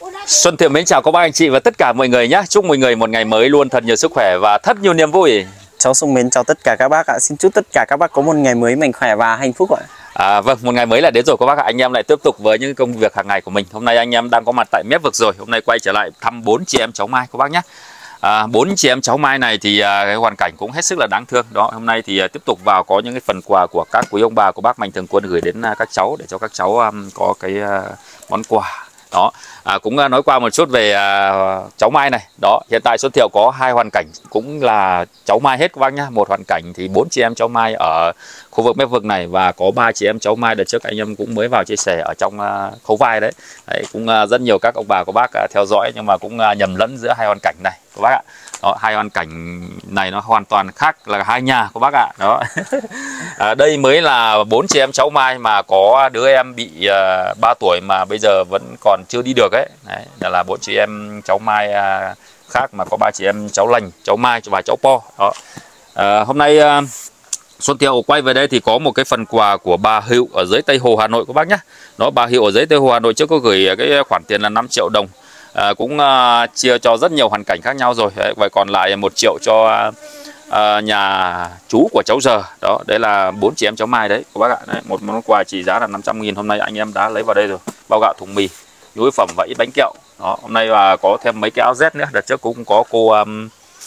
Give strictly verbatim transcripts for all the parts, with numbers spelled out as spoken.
Xuân Thiệu mến chào các bác anh chị và tất cả mọi người nhé. Chúc mọi người một ngày mới luôn thật nhiều sức khỏe và thật nhiều niềm vui. Cháu Xuân mến chào tất cả các bác ạ. Xin chúc tất cả các bác có một ngày mới mạnh khỏe và hạnh phúc ạ. À, vâng, một ngày mới là đến rồi các bác ạ. Anh em lại tiếp tục với những công việc hàng ngày của mình. Hôm nay anh em đang có mặt tại Mép Vực rồi. Hôm nay quay trở lại thăm bốn chị em cháu Mai các bác nhé. À, bốn chị em cháu Mai này thì à, cái hoàn cảnh cũng hết sức là đáng thương. Đó, hôm nay thì à, tiếp tục vào có những cái phần quà của các quý ông bà của bác Mạnh Thường Quân gửi đến à, các cháu để cho các cháu à, có cái à, món quà. Đó, à, cũng à, nói qua một chút về à, cháu Mai này. Đó, hiện tại Xuân Thiệu có hai hoàn cảnh cũng là cháu Mai hết các bác nhá. Một hoàn cảnh thì bốn chị em cháu Mai ở khu vực Mép Vực này và có ba chị em cháu Mai đợt trước anh em cũng mới vào chia sẻ ở trong à, Khấu Vai đấy. Đấy, cũng à, rất nhiều các ông bà của bác à, theo dõi nhưng mà cũng à, nhầm lẫn giữa hai hoàn cảnh này các bác ạ. Đó, hai hoàn cảnh này nó hoàn toàn khác là hai nhà các bác ạ. Đó. À, đây mới là bốn chị em cháu Mai mà có đứa em bị uh, ba tuổi mà bây giờ vẫn còn chưa đi được ấy. Đấy, là bốn chị em cháu Mai uh, khác mà có ba chị em cháu Lành, cháu Mai và cháu Po. Đó. À, hôm nay uh, Xuân Thiệu quay về đây thì có một cái phần quà của bà Hiệu ở dưới Tây Hồ Hà Nội các bác nhé. Đó, bà Hiệu ở dưới Tây Hồ Hà Nội trước có gửi cái khoản tiền là năm triệu đồng. À, cũng uh, chia cho rất nhiều hoàn cảnh khác nhau rồi. Đấy, và còn lại một triệu cho uh, uh, nhà chú của cháu Giờ. Đó, đấy là bốn chị em cháu Mai đấy các bác ạ. Đấy, một món quà trị giá là năm trăm nghìn hôm nay anh em đã lấy vào đây rồi. Bao gạo, thùng mì, nhu yếu phẩm và ít bánh kẹo. Đó, hôm nay là uh, có thêm mấy cái áo Z nữa. Đợt trước cũng có cô um,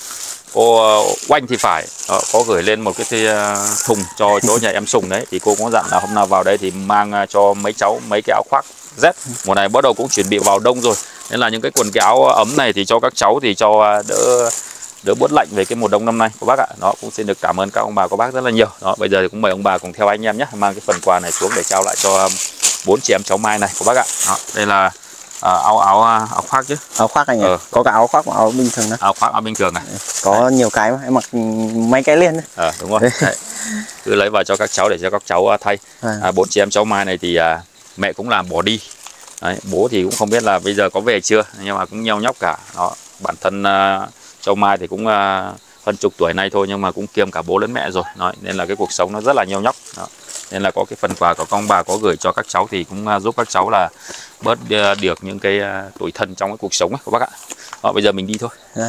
cô uh, Oanh thì phải. Đó, có gửi lên một cái uh, thùng cho chỗ nhà em Sùng đấy. Thì cô cũng dặn là hôm nào vào đây thì mang uh, cho mấy cháu mấy cái áo khoác Z. Mùa này bắt đầu cũng chuẩn bị vào đông rồi. Nên là những cái quần cái áo ấm này thì cho các cháu thì cho đỡ đỡ buốt lạnh về cái mùa đông năm nay các bác ạ. Đó, cũng xin được cảm ơn các ông bà các bác rất là nhiều. Đó, bây giờ thì cũng mời ông bà cùng theo anh em nhé, mang cái phần quà này xuống để trao lại cho bốn chị em cháu Mai này các bác ạ. Đó, đây là à, áo áo áo khoác chứ. Áo khoác anh ạ. Ừ. Có cả áo khoác và áo bình thường đó. Áo khoác áo bình thường này. Có đấy. Nhiều cái mà em mặc mấy cái liền đấy. Ờ, đúng rồi. Đấy. Cứ lấy vào cho các cháu để cho các cháu thay. À, bốn chị em cháu Mai này thì à, mẹ cũng làm bỏ đi. Đấy, bố thì cũng không biết là bây giờ có về chưa nhưng mà cũng nheo nhóc cả. Đó, bản thân uh, cháu Mai thì cũng uh, hơn chục tuổi nay thôi nhưng mà cũng kiêm cả bố lẫn mẹ rồi. Đó, nên là cái cuộc sống nó rất là nheo nhóc. Đó, nên là có cái phần quà của con bà có gửi cho các cháu thì cũng uh, giúp các cháu là bớt uh, được những cái uh, tủi thân trong cái cuộc sống ấy các bác ạ. Đó, bây giờ mình đi thôi. À.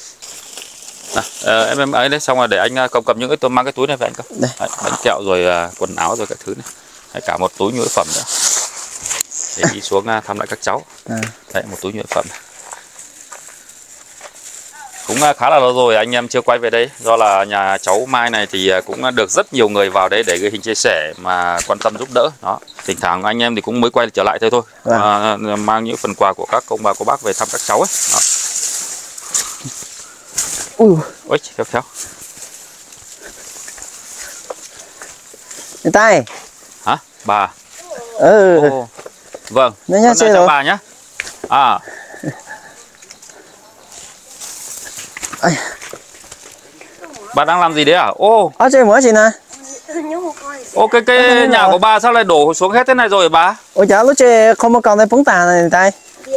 À, uh, em em ấy đấy, xong rồi để anh uh, cầm cầm những cái tôi mang cái túi này về anh cơ. Đấy, bánh kẹo rồi uh, quần áo rồi các thứ này. Đấy, cả một túi nhu yếu phẩm nữa để đi xuống thăm lại các cháu. À. Đấy, một túi nhu yếu phẩm cũng khá là lâu rồi anh em chưa quay về đây, do là nhà cháu Mai này thì cũng được rất nhiều người vào đây để gửi hình chia sẻ mà quan tâm giúp đỡ. Đó, thỉnh thoảng anh em thì cũng mới quay trở lại thôi thôi. À. À, mang những phần quà của các ông bà cô bác về thăm các cháu ấy. Đó. Ui, ôi khéo khéo. Người tay hả bà? Ừ. Ô. Vâng, nhá, nhá, chào rồi. Bà nhé. À. Bà đang làm gì đấy à? Ô. Ở chơi mới gì nè. Ô, cái cái nhà của bà sao lại đổ xuống hết thế này rồi bà? Ôi cháu lúc chơi không có còn cái phóng tàn này tay.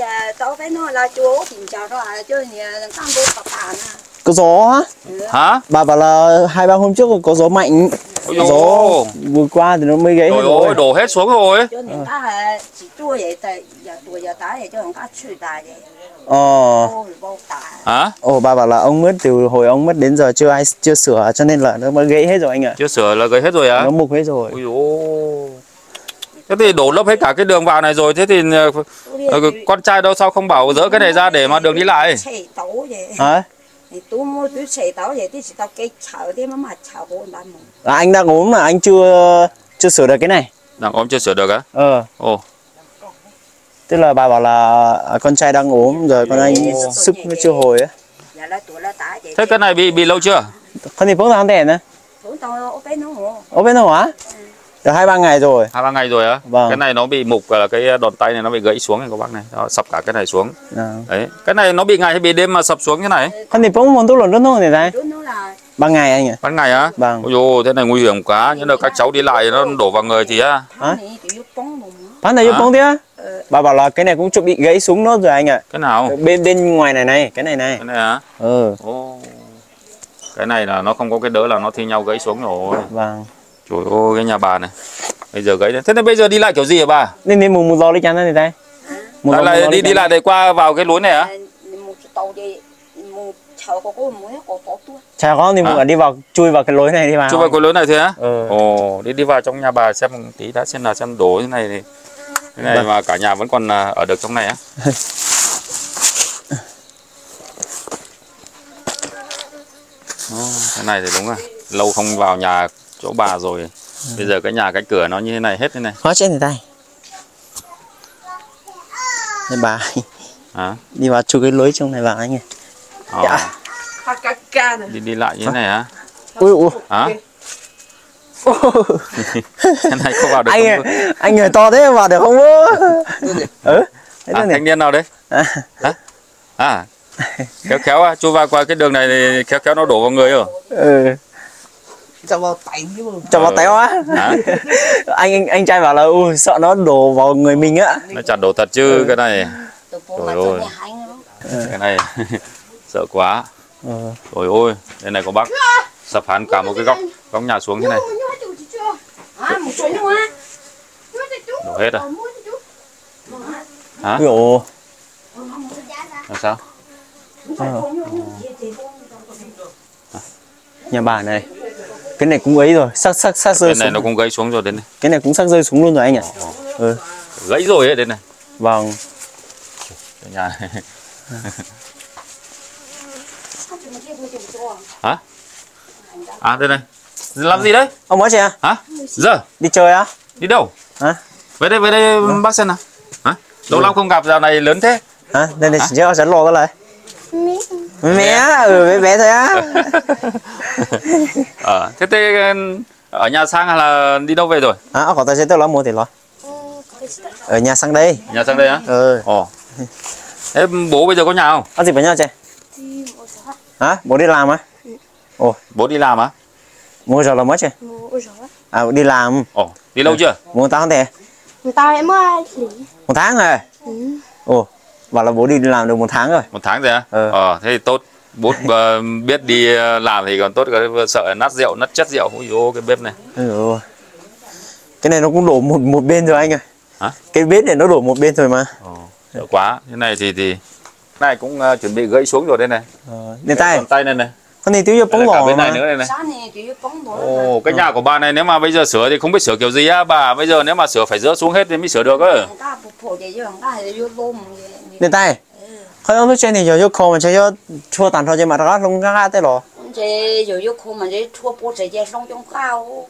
Có gió hả? Hả? Bà bảo là hai ba hôm trước có gió mạnh. Ôi gió vừa qua thì nó mới gãy. Trời ơi, đổ hết xuống rồi. Ờ. Hả? Ồ, bà bảo là ông mất từ hồi ông mất đến giờ chưa ai chưa sửa cho nên là nó mới gãy hết rồi anh ạ. Chưa sửa là gãy hết rồi á? Nó mục hết rồi. Ôi dồi. Thế thì đổ lấp hết cả cái đường vào này rồi, thế thì uh, con trai đâu sao không bảo dỡ cái này ra để mà đường đi lại? Hả? À, anh đang ốm mà anh chưa chưa sửa được cái này. Đang ốm chưa sửa được á? Ờ. Ồ. Tức là bà bảo là con trai đang ốm rồi còn anh sức nó chưa hồi á. Thế cái này bị bị lâu chưa? Con thì phóng tàn đèn nè. Ốp bên hả? Được hai ba ngày rồi. Hai ba ngày rồi á? Vâng. Cái này nó bị mục là cái đòn tay này nó bị gãy xuống này các bác này, nó sập cả cái này xuống. À. Đấy, cái này nó bị ngày hay bị đêm mà sập xuống thế này? Con thì phóng một túi lột nước thôi này đây. Ban ngày anh ạ. Ban ngày á? Vâng. Ôi dồi, thế này nguy hiểm quá, nhớ là các cháu đi lại nó đổ vào người thì á. Hả? Bán này giúp bóng thế á? Bà bảo là cái này cũng chuẩn bị gãy xuống nốt rồi anh ạ. Cái nào? Bên bên ngoài này này, cái này này. Cái này hả? Ừ. Ồ. Cái này là nó không có cái đỡ là nó thi nhau gãy xuống rồi. Vâng. Trời ơi, cái nhà bà này bây giờ gãy đấy. Thế nên bây giờ đi lại kiểu gì hả bà? Nên nên mùng một giò đi chắn này đây. Một lại vòng lại một đi đi lại để qua vào cái lối này á? Chả có thì À. à. đi vào chui vào cái lối này đi vào. Chui vào cái lối này thôi á? Ừ. Ồ, đi đi vào trong nhà bà xem một tí đã, xem là xem đổ thế này thì cái này Vâng. mà cả nhà vẫn còn ở được trong này á. Ồ, cái này thì đúng rồi, lâu không vào nhà chỗ bà rồi. Ừ. Bây giờ cái nhà cái cửa nó như thế này hết thế này. Hóa chết người tay. Đây bà Hả? đi vào chui cái lối trong này vào anh ơi. Ờ. Dạ. Đi đi lại như thế này hả? Ui ui. Hả? Cái này không vào được. Anh không? ơi, anh người to thế vào được không? Ừ. À, thanh niên nào đấy? À. Hả? À, khéo khéo à, chui vào qua cái đường này thì khéo khéo nó đổ vào người rồi. Ừ. Cho vào tay chứ mà. Cho vào tay quá. Hả? anh anh anh trai bảo là ui sợ nó đổ vào người mình á. Nó chả đổ thật chứ. Ừ. Cái này. Trời ơi. Ừ. Cái này sợ quá. Ừ. Trời ơi, đây này có bác sập hẳn cả một cái góc góc nhà xuống thế này. Đổ hết à? Hả? Ui ồ. Làm sao? Ừ. Nhà bà này. Cái này cũng ấy rồi, sắc sắc sắc rơi Cái này xuống. nó cũng gãy xuống rồi đây này. Cái này cũng sắc rơi xuống luôn rồi anh ạ. Ồ, ồ. Ừ. Gãy rồi ấy đây này. Vâng. Cái nhà này. Hả? À đây này. Làm gì đấy? Ông mới chị à? Hả? Giờ Đi chơi á? đi đâu? Hả? Về đây về đây bác xem nào. Hả? Lâu lắm không gặp, dạo này lớn thế. Hả? Đây này chỉ cho dẫn lò ra lại. Mẹ, ừ bé bé thôi á. Ờ, thế thế ở nhà sang hay là đi đâu về rồi? À, có tài xế tôi lo mua thì lo. Ở nhà sang đây. Nhà sang đây á? Ừ. Ồ. Thế bố bây giờ có nhà không? Có gì với nhau chị? Hả? Bố đi làm á? Ồ, Bố đi làm á? mua rồi là mới chị? À, đi làm. Ồ, đi lâu chưa? Mua tháng thì? Người ta em mới nghỉ. Một tháng rồi. Ừ. Ồ, bảo là bố đi làm được một tháng rồi. Một tháng rồi á? Ừ. Ờ, thế thì tốt. Bố ờ, biết đi làm thì còn tốt, cái sợ nát rượu, nát chất rượu. Ui dồi, cái bếp này. Ừ. Cái này nó cũng đổ một một bên rồi anh ơi. Hả? Cái bếp này nó đổ một bên rồi mà. Ồ, sợ quá. Thế này thì thì này cũng uh, chuẩn bị gãy xuống rồi đây này. Ờ, lên tay. Còn tay này này. Con này tiêu cho bóng Đây là cả bò bên này mà. nữa đây này. Sáng này chỉ bóng thôi. Ồ, cái nhà của bà này nếu mà bây giờ sửa thì không biết sửa kiểu gì á bà. Bây giờ nếu mà sửa phải dỡ xuống hết thì mới sửa được á. Người ta phục vụ vậy chứ, người ta thì vô lôm vậy. Lên tay. Không ông trên thì giờ khô mà chơi cho chua tàn thôi chứ mà nó không ra thế rồi. Chị rồi vô khu mà chị chua bố chị chị xong trong cao.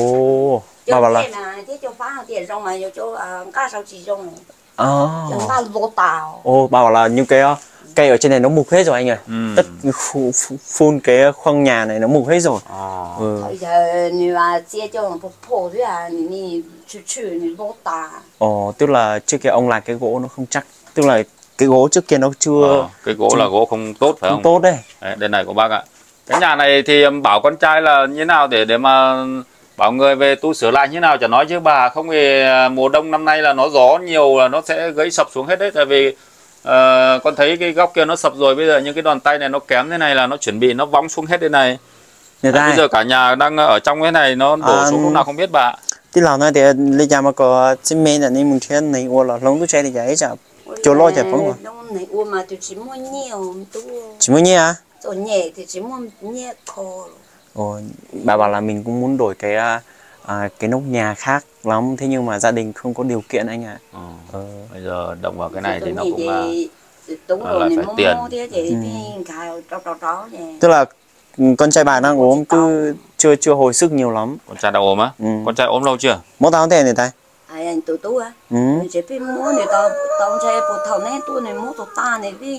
Ồ, bà bảo là. Thế cho phá tiền xong mà vô chỗ cá sao chỉ xong này. Ờ. Người ta lô tàu. Ồ, bà bảo là những cái cây ở trên này nó mục hết rồi anh ơi. Ừ. Tất phun cái khoang nhà này nó mục hết rồi. À. Ừ. Bây giờ nếu mà chia cho một phục vụ thôi à, thì chữ chữ thì lô tàu. Ồ, tức là trước kia ông làm cái gỗ nó không chắc. Tức là cái gỗ trước kia nó chưa Ờ, cái gỗ là gỗ không tốt phải không không? tốt đấy. Đấy, đây này của bác ạ. Cái nhà này thì bảo con trai là như nào để để mà bảo người về tu sửa lại như nào chả nói chứ bà, không thì mùa đông năm nay là nó gió nhiều là nó sẽ gãy sập xuống hết đấy. Tại vì uh, con thấy cái góc kia nó sập rồi, bây giờ những cái đòn tay này nó kém thế này là nó chuẩn bị nó vong xuống hết đây này. Người ta Bây giờ cả nhà đang ở trong cái này nó đổ À, xuống lúc nào không biết bà. thì lão nói thì lấy nhà mà có chim mến là nên mình thiên này ô là lông tôi chơi thì vậy chả chỗ lo chả không à. Đông này ua mà tôi chỉ mua nhiều tôi. Chỉ muốn nhé à? Rồi nhẹ thì chỉ mua nhẹ khô. Ồ, bà bảo là mình cũng muốn đổi cái à, cái nóc nhà khác lắm, thế nhưng mà gia đình không có điều kiện anh ạ. Ừ. Ờ. Bây giờ động vào cái này thì nó Tôi cũng là đúng là rồi phải này mua tiền. mua thế thì bên cào trò trò trò vậy. Tức là ừ, con trai bà đang ốm cứ chưa chưa hồi sức nhiều lắm. con trai đang ốm á. Ừ. Con trai ốm lâu chưa? Mỗi tháng thế này tay. Ai anh tụi tôi á. Ừ. Chỉ biết mua này tao tao chơi bộ thầu này tôi này mua tụi ta này bên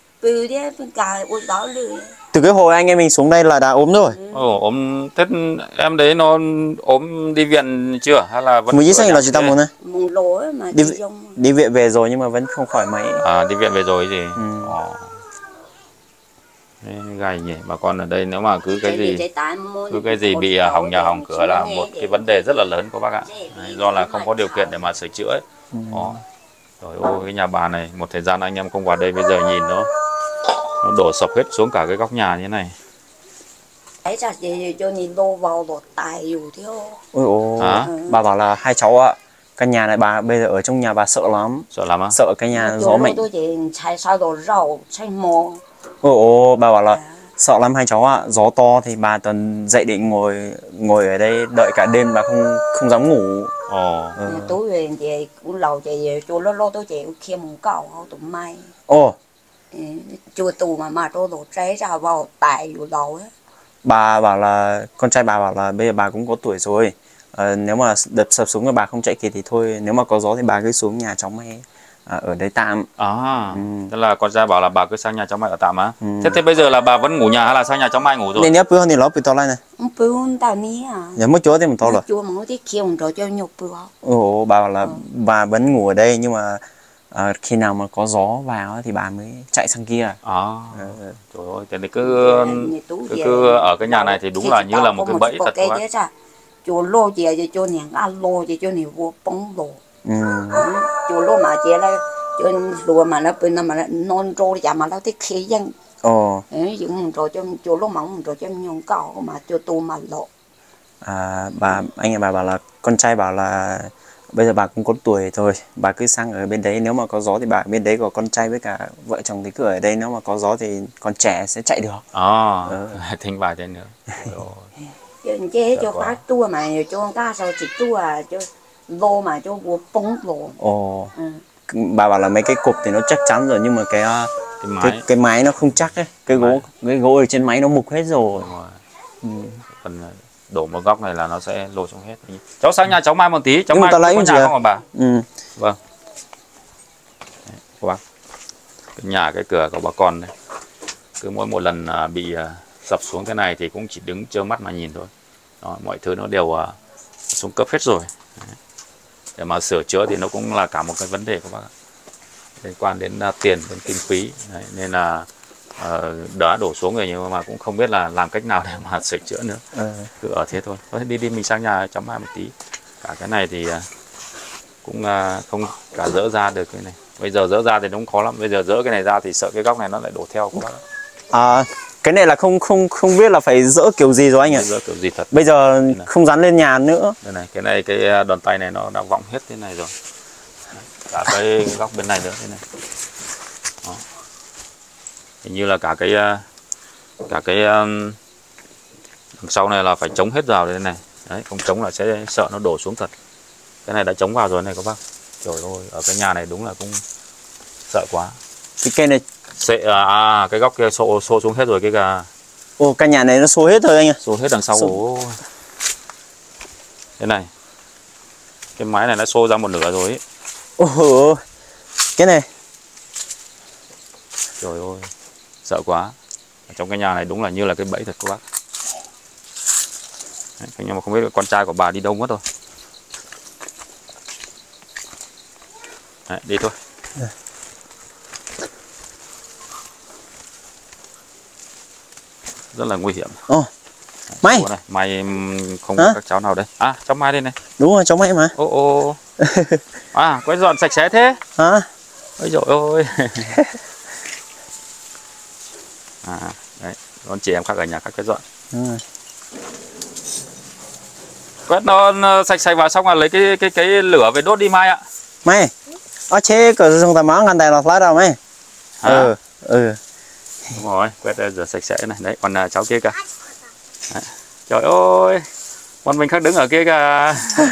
từ đấy bên cào ôi đó lười. Từ cái hồi anh em mình xuống đây là đã ốm rồi. Ồ, ốm Tết em đấy nó ốm đi viện chưa hay là vẫn Mới ở xanh nhà là chỉ ta thế? muốn này. Mùng lúa mà Đi, đi dùng. đi viện về rồi nhưng mà vẫn không khỏi mấy. À, đi viện về rồi gì? Ừ. Ồ. Thế gầy nhỉ, bà con ở đây nếu mà cứ cái gì cứ cái gì bị hỏng nhà hỏng cửa là một cái vấn đề rất là lớn của bác ạ. Đấy, do là không có điều kiện để mà sửa chữa ấy. Ừ. Đó. Rồi ôi cái nhà bà này một thời gian anh em không vào đây, bây giờ nhìn nó nó đổ sập hết xuống cả cái góc nhà như thế này. Đấy ra gì cho nhìn lô vào lột tài dù thiếu. Ôi ồ, Hả? bà bảo là hai cháu ạ Căn nhà này bà bây giờ ở trong nhà bà sợ lắm. Sợ lắm á? Sợ cái nhà gió chỗ mạnh. tôi chỉ chạy sao đồ rau chạy mò. Ồ, ồ bà bảo là sợ lắm hai cháu ạ. Gió to thì bà toàn dậy định ngồi ngồi ở đây đợi cả đêm, bà không không dám ngủ. Ồ. Ừ. Tối về chị cũng lâu chị chỗ lo lo tôi chị kia một cầu không tụi may. Ồ. Chùa tù mà mà tôi đổ cháy ra vào tại vụ đầu ấy. Bà bảo là con trai bà bảo là bây giờ bà cũng có tuổi rồi. À, nếu mà đập sập xuống mà bà không chạy kịp thì thôi, nếu mà có gió thì bà cứ xuống nhà cháu mày à, ở đây tạm. À, ừ. tức là con trai bảo là bà cứ sang nhà cháu Mai ở tạm á. Ừ. Thế thế bây giờ là bà vẫn ngủ nhà hay là sang nhà cháu Mai ngủ rồi? Nên nhớ bữa thì nó bị to lại này. Không bướm tao ní à. Nhớ mất chỗ thì mình to rồi. Chùa mà cái kia một trò cho nhục bướm. Ồ, bà bảo là ừ. bà vẫn ngủ ở đây nhưng mà à, khi nào mà có gió vào thì bà mới chạy sang kia. À, ừ. trời ơi, thế thì cứ cứ, cứ ở cái nhà này thì đúng là như là một cái bẫy thật các bác. Chùa lô chị thì chùa nhà ăn lô chị chùa nhiều vô bóng lô. Ừ. Chùa lô mà chị là chùa lùa mà nó bên mà non trôi chả mà nó thích khí dân. Ồ. Ấy những trò cho chùa lô mỏng trò cho nhung cao mà chùa tu mà lộ. À, bà anh nhà bà bảo là con trai bảo là bây giờ bà cũng có tuổi rồi, bà cứ sang ở bên đấy, nếu mà có gió thì bà ở bên đấy, có con trai với cả vợ chồng thì cứ ở đây, nếu mà có gió thì con trẻ sẽ chạy được. À, ừ. thính bài thế nữa. Chứ chế cho phát tua mà cho ta sao chỉ tua cho lô mà cho vô bóng lô. Ồ. Ừ. Bà bảo là mấy cái cục thì nó chắc chắn rồi nhưng mà cái cái máy, cái, cái máy nó không chắc ấy, cái gỗ cái gỗ ở trên máy nó mục hết rồi. rồi. Ừ. Phần đổ một góc này là nó sẽ lôi xuống hết. Cháu sang nhà cháu Mai một tí, cháu nhưng Mai ta lấy có nhà không hả bà? Ừ. Vâng. Đấy, các bác, cái nhà cái cửa của bà con này, cứ mỗi một lần bị sập xuống thế này thì cũng chỉ đứng trơ mắt mà nhìn thôi. Đó, mọi thứ nó đều xuống cấp hết rồi. Đấy. Để mà sửa chữa thì nó cũng là cả một cái vấn đề các bác ạ, liên quan đến uh, tiền, đến kinh phí. Đấy, nên là uh, đã đổ xuống rồi nhưng mà cũng không biết là làm cách nào để mà sửa chữa nữa. ừ. Cứ ở thế thôi. Thôi đi đi mình sang nhà cháu Mai một tí. Cả cái này thì uh, cũng uh, không cả dỡ ra được cái này. Bây giờ dỡ ra thì cũng khó lắm. Bây giờ dỡ cái này ra thì sợ cái góc này nó lại đổ theo các bác ạ. À, cái này là không không không biết là phải dỡ kiểu gì rồi anh ạ. Dỡ kiểu gì thật. Bây giờ không dán lên nhà nữa. Đây này, cái này cái đòn tay này nó đã vọng hết thế này rồi. Cả cái góc bên này nữa thế này. Đó. Hình như là cả cái cả cái đằng sau này là phải chống hết vào đây này. Đấy, không chống là sẽ sợ nó đổ xuống thật. Cái này đã chống vào rồi này các bác. Trời ơi, ở cái nhà này đúng là cũng sợ quá. Cái cây này Sẽ, à, cái góc kia xô, xô xuống hết rồi cái gà. Ồ, căn nhà này nó xô hết rồi anh ạ. Xô hết đằng sau. Ồ. Thế này. Cái mái này nó xô ra một nửa rồi ấy. Ồ, cái này. Trời ơi, sợ quá. Ở trong cái nhà này đúng là như là cái bẫy thật các bác. Đấy, nhưng mà không biết con trai của bà đi đâu mất rồi. Đấy, đi thôi. Đấy. Rất là nguy hiểm. Ồ, Mai. Này, Mai không có các cháu nào đây. À, cháu Mai đây này. Đúng rồi, cháu Mai mà. Ô ô. À, quét dọn sạch sẽ thế. Hả? Ôi dồi ôi. À, đấy, con chị em khác ở nhà khác quét dọn. Ừ. Quét nó sạch sạch vào xong là lấy cái cái cái lửa về đốt đi Mai ạ. Mai. Ở chế cửa dùng tà món ngăn tay là lái đâu Mai. À. Ừ, ừ. Đúng rồi, quét rửa sạch sẽ này. Đấy, còn cháu kia kìa. Đấy. Trời ơi. Con mình khác đứng ở kia kìa.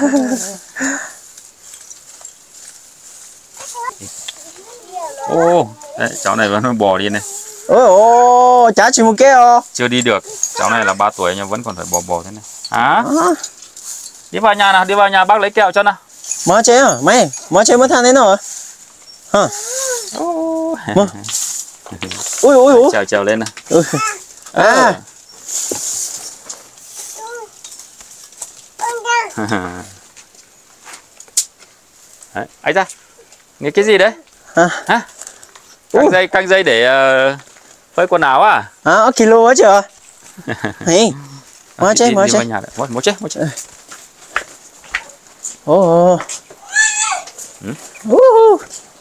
Ô, đấy, cháu này vẫn bò đi này. Ôi ô, chả chịu một cái ô. Chưa đi được. Cháu này là ba tuổi nhưng vẫn còn phải bò bò thế này. Hả? À. Đi vào nhà nào, đi vào nhà bác lấy kẹo cho nào. Mở chế à? Mày, mở chế mới than thế nào hả? Hả? Ô. Ui ui ui. Trèo trèo lên nào. Ừ. À. Đấy, ấy ra. Nghe cái gì đấy? Hả? Hả? Căng dây, căng dây để uh, phơi quần áo à? Hả? Ở kilo á chưa? Này. Mở chế, mở chế. Mở chế, mở chế. Ồ. Ừ? Uh.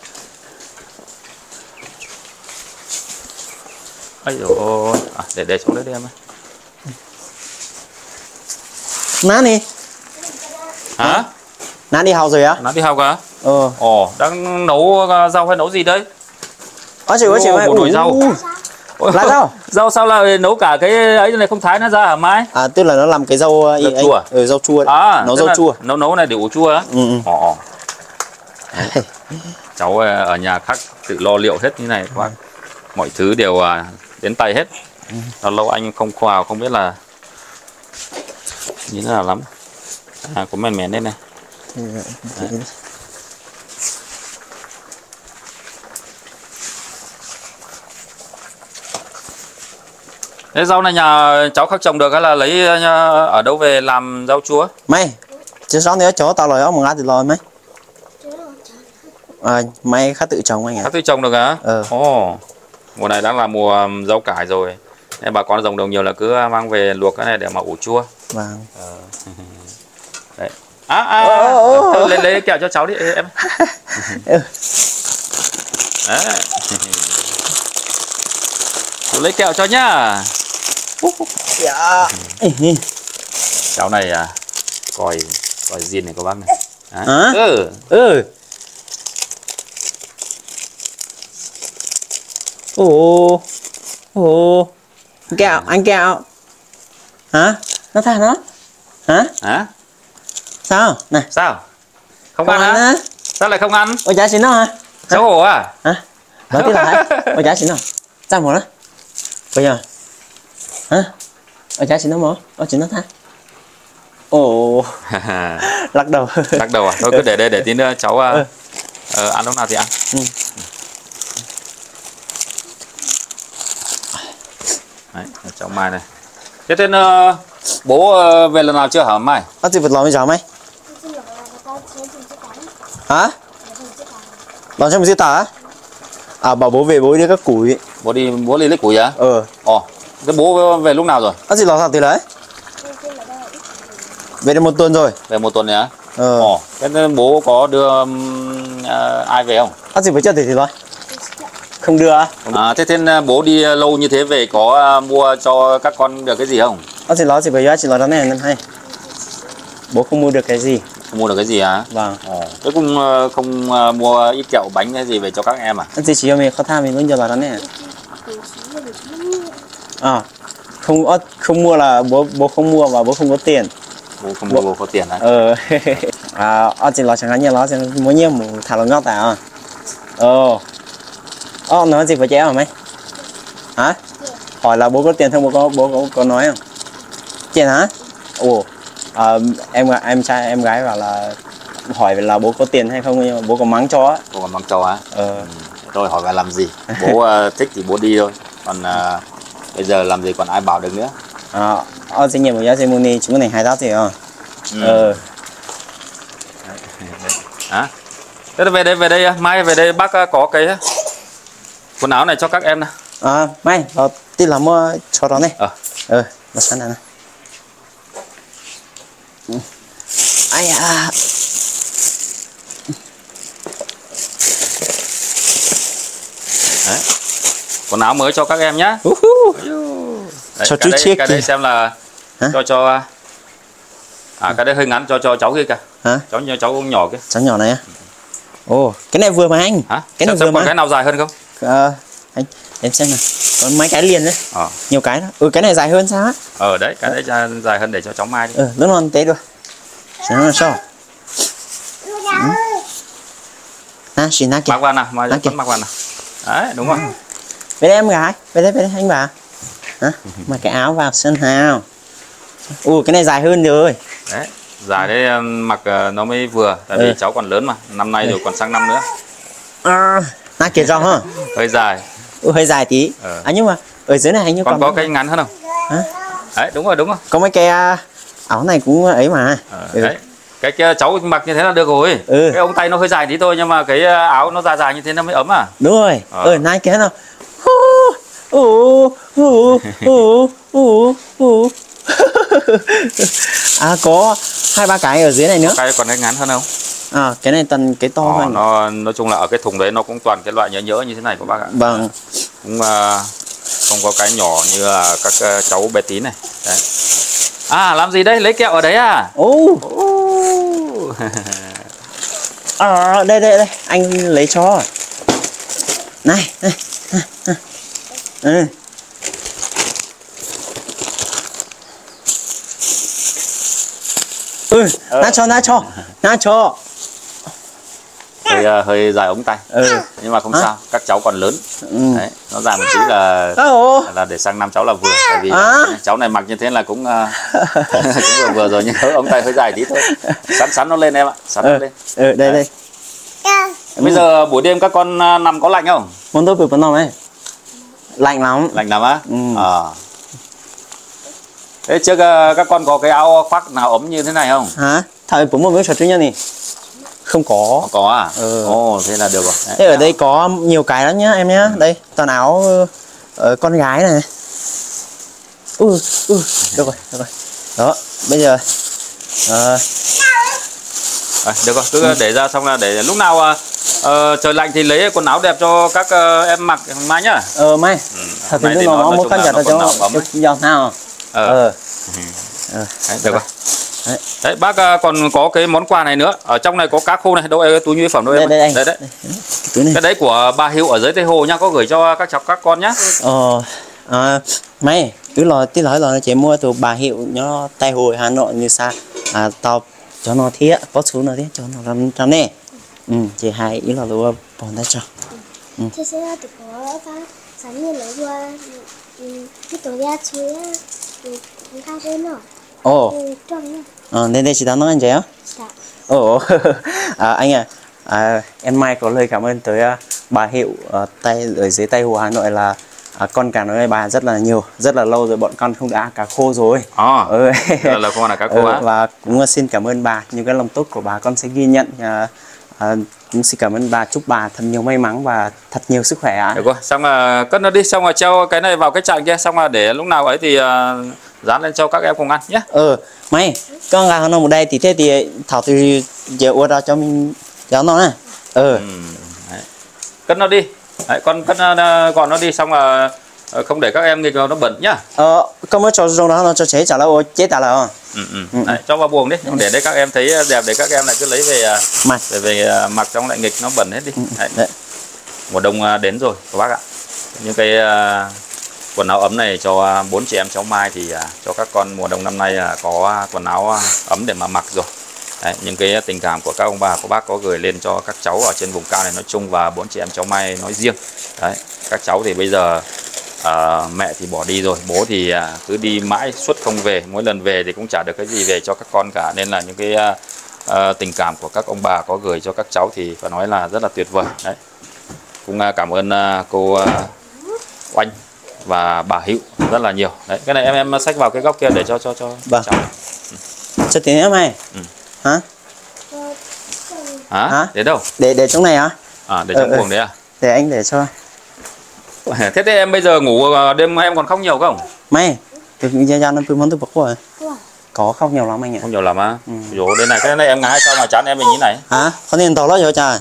Ây dồi, à, để để xuống đấy đi em ơi. Nani? Hả? Nó đi học rồi á? Nó đi học à? Ờ. Ồ, đang nấu rau hay nấu gì đấy? Ôi chị ơi chị ơi. Một nồi rau. Lá rau. Rau sao lại nấu cả cái ấy này không thái nó ra hả Mai? À tức là nó làm cái rau Rau chua. Ừ, rau chua. À, nấu rau chua. Nấu nấu này để ủ chua á? Ừ. Ồ. Cháu ở nhà khác tự lo liệu hết như này các bác. Mọi thứ đều đến tay hết. Lâu lâu anh không khoào không biết là như thế nào lắm. À, có mèn mèn lên này. Đấy. Thế rau này nhà cháu khắc trồng được hay là lấy ở đâu về làm rau chua? Mày, chứ sao nữa chỗ tao lời ông ngã thì lời mấy. À, mày khá tự trồng anh ạ. Khắc tự trồng được hả? Ờ. Ồ. Mùa này đang là mùa rau cải rồi. Nên bà con trồng được nhiều là cứ mang về luộc cái này để mà ủ chua. Vâng. Ờ. Đấy. À, à, à. Thôi, lấy, lấy kẹo cho cháu đi em. Đấy. Chú lấy kẹo cho nhá. Dạ. Cháu này à, còi còi diên này các bác này. Hả? Ừ. Ừ. Ồ. Ồ. Kẹo, anh kẹo. Hả? Nó tha nó. Hả? Hả? Sao? Này. Sao? Không, Không ăn ăn hả? á? Sao lại không ăn? Ôi giá xin nó hả? Cháu hổ à? Hả? Nói tiếp lại. Ôi giá xin nó. Sao một đó? Bây giờ. Hả? Ôi giá xin nó mổ. Ôi xin nó tha. Ồ. Lắc đầu. Lắc đầu à? Thôi cứ để đây để tí nữa cháu uh, ừ. uh, ăn lúc nào thì ăn. Ừ. Đấy, cháu Mai này. Thế tên uh, bố uh, về lần nào chưa hả Mai? Bác gì vật lò bây giờ mày? Hả? Lò cho một chiếc tả? À bảo bố về bố đi các củi. Bố đi bố đi lấy củi á? Ờ. Ồ, thế bố về lúc nào rồi? Bác gì lò sao thì đấy? Về được một tuần rồi. Về một tuần này á? Ờ. Ồ, thế nên bố có đưa um, uh, ai về không? Bác gì phải chết thì thì thôi. Không đưa á? À, thế thế bố đi lâu như thế về có uh, mua cho các con được cái gì không? Bác gì lò chỉ phải chỉ lò đó này hay. Bố không mua được cái gì. Không mua được cái gì hả? Vâng. Ồ, thế cũng uh, không uh, mua ít kẹo bánh cái gì về cho các em à? Anh chỉ cho mình khó tha mình luôn giờ lò đó này. À, không không mua là bố bố không mua và bố không có tiền. Bố không mua bố có tiền hả? Ờ. À, ở chỉ lò chẳng hạn như lò sẽ mua nhiều một thả lò ngọt à. Ờ. Ờ, nói gì với trẻ hả mấy? Hả? Hỏi là bố có tiền không, bố có bố có, có nói không? Tiền hả? Ồ. À, em em trai em gái bảo là hỏi là bố có tiền hay không nhưng mà bố có mắng cho á. Bố còn mắng cho á? Ờ. Ừ. Rồi hỏi vào làm gì? Bố uh, thích thì bố đi thôi. Còn uh, bây giờ làm gì còn ai bảo được nữa. À, ở sinh nhật của gia đình mình chúng này hai đó thì à. Ừ. Ờ. Hả? Thế về đây về đây mai về đây bác có cái quần áo này cho các em nè. À, mai, nó tí là mua cho đó này. Ờ. Ờ, nó sẵn này. Ai à. Đấy. Quần áo mới cho các em nhá. Uh -huh. Đấy, cho cái chú đây, chiếc cái đây xem là hả? cho cho à cái đây hơi ngắn cho cho cháu kia kìa. Hả? Cháu như cháu cũng nhỏ kia. Cháu nhỏ này á. Ồ, cái này vừa mà anh. Hả? Cái này xem, vừa xem mà. cái nào dài hơn không? Ờ, anh em xem nào. Còn mấy cái liền đấy. Ờ. Nhiều cái đó. Ừ, cái này dài hơn sao á? Ờ đấy, cái đấy dài hơn để cho cháu Mai đi. Ừ, nó non té được. Sao nó sao? Nè, xin nè kìa. Mặc vào nào, mà Nè kìa. mặc vào nào. Đấy, đúng rồi. Về đây em gái, về đây, về đây anh bà. Hả? Mặc cái áo vào sân hào. Ồ, cái này dài hơn rồi. Đấy, dài đấy mặc nó mới vừa, tại vì ừ. cháu còn lớn mà, năm nay rồi còn sang năm nữa. À, nè kìa rau hả? Hơi dài. Ừ, hơi dài tí. Ừ. À nhưng mà ở dưới này hình như còn còn có cái ngắn hơn không? Hả? Đấy, đúng rồi, đúng rồi. Có mấy cái áo này cũng ấy mà. Ờ, ừ. Đấy. Cái kia cháu mặc như thế là được rồi. Ừ. Cái ống tay nó hơi dài tí thôi nhưng mà cái áo nó dài dài như thế nó mới ấm à. Đúng rồi. Ờ. Ừ, này kia nào. Ồ, ồ, ồ, ồ, ồ. À có hai ba cái ở dưới này nữa. Cái còn cái ngắn hơn không? À, cái này tần cái to Ờ, hơn. nó nói chung là ở cái thùng đấy nó cũng toàn cái loại nhớ nhớ như thế này các bác ạ. Vâng. Cũng uh, không có cái nhỏ như là các uh, cháu bé tí này. Đấy. À làm gì đây? Lấy kẹo ở đấy à? Ồ. Oh. à, đây đây đây anh lấy cho. Này này, này. Ừ. Ừ, ờ. na cho na cho na cho. Hơi uh, hơi dài ống tay. Ừ. Nhưng mà không à. sao, các cháu còn lớn. Ừ. Đấy, nó dài một tí là oh. là để sang năm cháu là vừa. Tại vì à. cháu này mặc như thế là cũng uh, cũng vừa vừa rồi, nhưng ống tay hơi dài tí thôi. Sắn sắn nó lên em ạ, sắn ừ. nó lên. Ừ, đây đây. Bây giờ buổi đêm các con uh, nằm có lạnh không? Muốn tôi vừa nằm ấy. Lạnh lắm. Lạnh lắm á? Ừ. À. Thế trước uh, các con có cái áo khoác nào ấm như thế này không? Hả? Thời bố một miếng sọt nhân này. Không có. Không có à? Ừ. Ồ, thế là được rồi. Đấy. Thế ở đây có nhiều cái lắm nhá em nhá. Ừ. Đây, toàn áo uh, con gái này. Ừ, ừ, được rồi, được rồi. Đó, bây giờ uh, à, được rồi, cứ ừ. để ra xong là để lúc nào uh, uh, trời lạnh thì lấy quần áo đẹp cho các uh, em mặc mai nhá. Ờ mai. Ừ. Thật thì nó nó một cân chặt cho cho giọt nào. Ờ. Ờ. Ừ. Đấy, được rồi. Đấy. Đấy, bác uh, còn có cái món quà này nữa. Ở trong này có cá khô này, đâu em túi nhu yếu phẩm đâu em. Đây đây đây. Đấy, đấy. Cái đấy của bà Hiệu ở dưới Tây Hồ nhá, có gửi cho các cháu các con nhá. Ờ. À, mày, cứ lo tí nói là chị mua từ bà Hiệu nó Tây Hồ Hà Nội như sao. À tao cho nó thiết, có số nó thiết cho nó làm cho nè. Ừ, chị hai ý là luôn bỏ tay cho. Ừ. Thế sẽ được có các sáng nhiên lấy qua cái tổ gia chuối cũng khá dễ nọ. Ồ. Trong nha. Ờ, nên đây chị đang nói anh chị á? Dạ. Ồ, à, anh à, à, em Mai có lời cảm ơn tới uh, bà Hiệu uh, tay ở dưới Tây Hồ Hà Nội là à, con cá nói bà rất là nhiều, rất là lâu rồi bọn con không đã ăn cá khô rồi. À, ừ. là con là cá khô ừ, á. và cũng xin cảm ơn bà, những cái lòng tốt của bà con sẽ ghi nhận. À, à, cũng xin cảm ơn bà, chúc bà thật nhiều may mắn và thật nhiều sức khỏe ạ. Được rồi, xong là cất nó đi, xong rồi treo cái này vào cái chạn kia, xong là để lúc nào ấy thì uh, dán lên cho các em cùng ăn nhé. Ừ, mày, con gà nó một đây thì thế thì thảo thì giờ uống ra cho mình cho nó này. Ừ. ừ đấy. Cất nó đi. Đấy, con cất uh, gọn nó đi, xong là uh, không để các em nghịch vào nó bẩn nhá. Ờ, con mới cho trong đó nó cho chế trả lại chế trả lại không? Ừ, ừ. Ừ. Đấy, cho vào buồng đi, để đấy các em thấy đẹp, để các em lại cứ lấy về mặc, để về uh, mặc trong lại nghịch nó bẩn hết đi. Đấy. Đấy. Mùa đông uh, đến rồi các bác ạ. Những cái uh, quần áo ấm này cho uh, bốn chị em cháu Mai thì uh, cho các con mùa đông năm nay uh, có uh, quần áo uh, ấm để mà mặc rồi. Đấy, những cái tình cảm của các ông bà, các bác có gửi lên cho các cháu ở trên vùng cao này nói chung và bốn chị em cháu Mai nói riêng. Đấy, các cháu thì bây giờ uh, mẹ thì bỏ đi rồi, bố thì uh, cứ đi mãi suốt không về, mỗi lần về thì cũng chả được cái gì về cho các con cả, nên là những cái uh, uh, tình cảm của các ông bà có gửi cho các cháu thì phải nói là rất là tuyệt vời. Đấy, cũng uh, cảm ơn uh, cô uh, Oanh và bà Hữu rất là nhiều. Đấy, cái này em em xách vào cái góc kia để cho cho cho vâng. cháu. Ừ. Cho tiền em mày. Ừ. Hả? Hả? Hả? Để đâu? Để để trong này hả? À, để trong ừ, buồng đấy à? Để anh để cho. Thế thì em bây giờ ngủ đêm em còn khóc nhiều không? Mày, từ gia gia nó cứ món tôi bọc rồi. Có khóc nhiều lắm anh ạ. Không nhiều lắm á. Ừ. Rồi đây này, cái này em ngái sao mà chán em mình như này. Hả? Con nên tỏ nó rồi trời.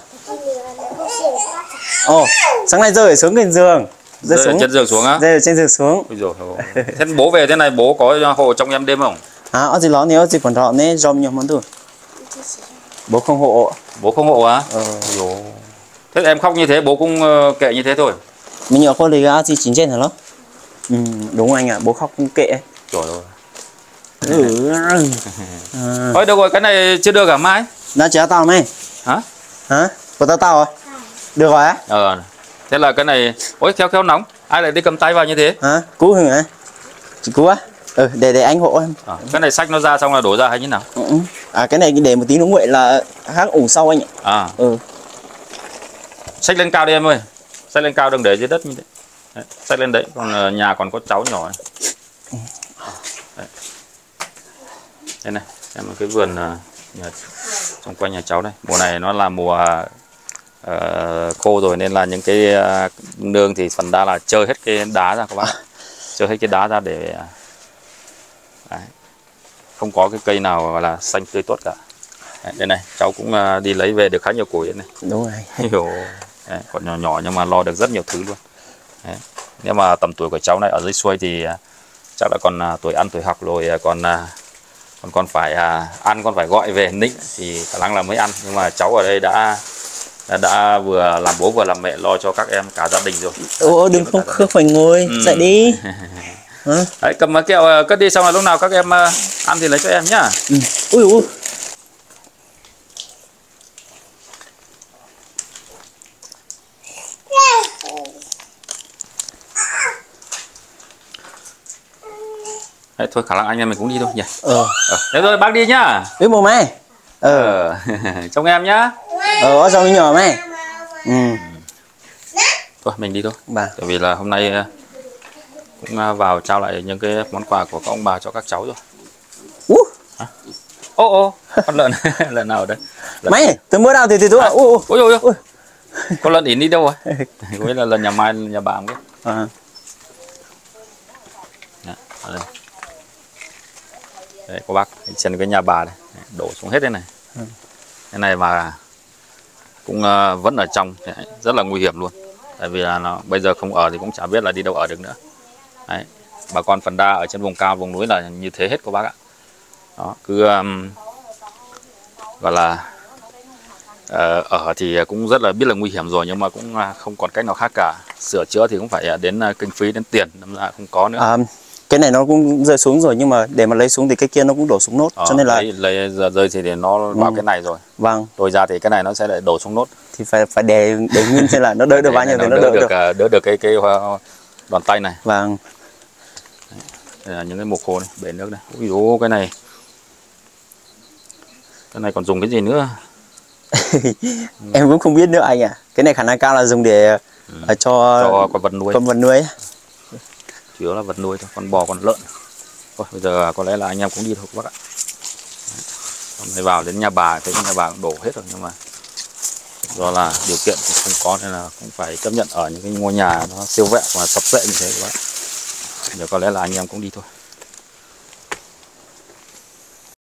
Ồ, sáng nay rơi xuống trên giường. Rơi, rơi xuống trên giường xuống á? Rơi trên giường xuống. Ôi dồi, thế bố về thế này bố có hộ trong em đêm không? Hả? Ở gì đó nếu gì còn rõ nên dòm nhiều món tôi. Bố không hộ. Bố không hộ á? Ờ. Ôi, thế em khóc như thế bố cũng kệ như thế thôi. Mình nhớ con lấy gì chín trên hả nó? Ừ, đúng anh ạ, à, bố khóc cũng kệ. Trời ơi. Ừ. À. Thôi được rồi, cái này chưa đưa cả Mai. Đã trả tao mày. Hả? Hả? Của tao tao rồi. Được rồi á? Ờ. Thế là cái này, ôi khéo khéo nóng. Ai lại đi cầm tay vào như thế? Hả? Cú hả? Chị Cú á? Ừ, để để anh hộ em. À, cái này xách nó ra xong là đổ ra hay như nào? Ừ. À cái này để một tí nó nguội là hát ủng sau anh ạ. À. Ừ. Xách lên cao đi em ơi. Xách lên cao đừng để dưới đất như thế. Đấy, xách lên đấy, còn nhà còn có cháu nhỏ này. Đấy. Đây này, xem cái vườn nhà, xung quanh nhà cháu đây. Mùa này nó là mùa uh, khô rồi nên là những cái uh, nương thì phần đa là chơi hết cái đá ra các bác. Chơi hết cái đá ra để đấy. Không có cái cây nào gọi là xanh tươi tốt cả. Đấy, đây này, cháu cũng uh, đi lấy về được khá nhiều củi này. Đúng rồi. Đấy, còn nhỏ nhỏ nhưng mà lo được rất nhiều thứ luôn. Đấy. Nếu mà tầm tuổi của cháu này ở dưới xuôi thì uh, chắc là còn uh, tuổi ăn tuổi học rồi, uh, còn uh, còn con phải à, ăn con phải gọi về nịnh thì khả năng là mới ăn, nhưng mà cháu ở đây đã đã, đã vừa làm bố vừa làm mẹ lo cho các em cả gia đình rồi. Ô đừng không không phải ngồi, Ừ. dậy đi. Hả? Đấy, cầm kẹo cất đi, xong là lúc nào các em à, ăn thì lấy cho em nhá. Ừ. Ui ui. Đấy, thôi khả năng anh em mình cũng đi thôi nhỉ. Ờ. Ờ, thế thôi bác đi nhá. Biết mồm mày. Ờ. Ờ. Trông em nhá. Ờ, ở trong nhỏ mày. Ừ. Thôi mình đi thôi. Bà. Tại vì là hôm nay à, cũng à, vào trao lại những cái món quà của các ông bà cho các cháu rồi. Ú. Ô ô, con lợn lợn nào ở đây? Lợn. Mày, từ bữa nào thì thì tôi À, à. Ui ôi ôi ôi. Con lợn ỉn đi đâu rồi? Với là lần nhà Mai nhà bà không biết. À. Đấy, ở đây. Đây cô bác xem cái nhà bà này, đổ xuống hết đây này. Ừ. Cái này mà cũng uh, vẫn ở trong, rất là nguy hiểm luôn. Tại vì là nó bây giờ không ở thì cũng chả biết là đi đâu ở được nữa. Đấy. Bà con phần đa ở trên vùng cao, vùng núi là như thế hết cô bác ạ. Đó, cứ um, gọi là uh, ở thì cũng rất là biết là nguy hiểm rồi, nhưng mà cũng uh, không còn cách nào khác cả. Sửa chữa thì cũng phải đến uh, kinh phí, đến tiền, đâm ra không có nữa. À, cái này nó cũng rơi xuống rồi, nhưng mà để mà lấy xuống thì cái kia nó cũng đổ xuống nốt, Ờ, cho nên là lấy, lấy giờ rơi thì để nó vào Ừ. cái này rồi, vâng, rồi ra thì cái này nó sẽ lại đổ xuống nốt. thì phải phải để để nguyên xem là nó đỡ được bao nhiêu thì nó đỡ đỡ được được. uh, đỡ được cái cái uh, đòn tay này. Vâng. Đây là những cái mồ khô này, bể nước này. Ui dồi, cái này cái này còn dùng cái gì nữa? Em cũng không biết nữa anh à. Cái này khả năng cao là dùng để Ừ. uh, cho Cho con vật nuôi, con vật nuôi ấy. chủ yếu là vật nuôi thôi, con bò, con lợn. Thôi bây giờ có lẽ là anh em cũng đi thôi các bác ạ. Hôm nay vào đến nhà bà, thấy nhà bà cũng đổ hết rồi, nhưng mà do là điều kiện cũng không có nên là cũng phải chấp nhận ở những cái ngôi nhà nó siêu vẹo và sập sệ như thế các bác. Giờ có lẽ là anh em cũng đi thôi.